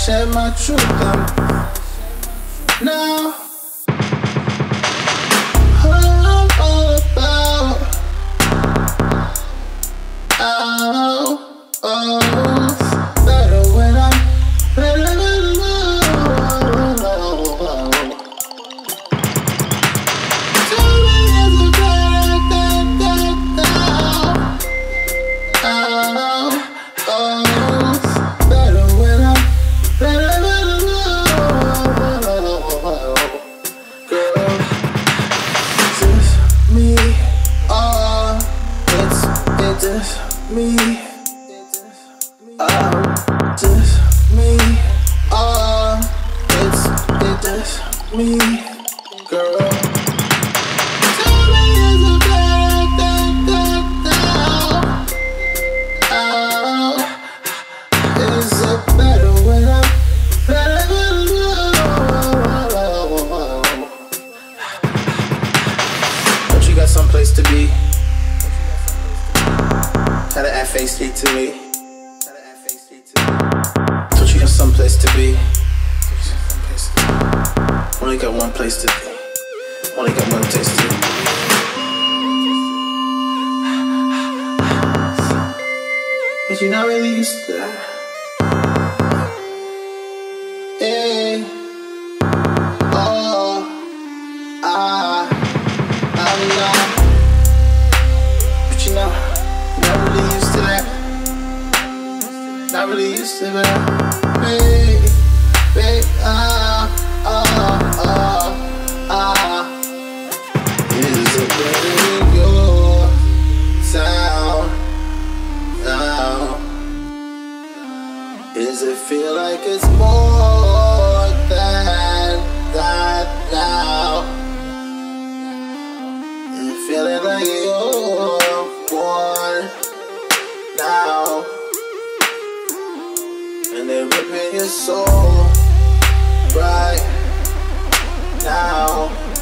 share my truth. Now I'm all about better when I'm better. Tell me is it better better when I'm better. Girl, just me, it's just me, just me, it's just me, girl. Tell me is it better is it better when I'm better? Don't you got someplace to be? Had an FAC to me. Don't you got someplace to be? Only got one place to be. Only got one place to be. But you're not really used to that. Hey, I'm not. But you know, not really used to that. Not really used to that. Hey, is it better in your sound now? Does it feel like it's more than that now? Is it feeling like you're one now? And they're ripping your soul right now.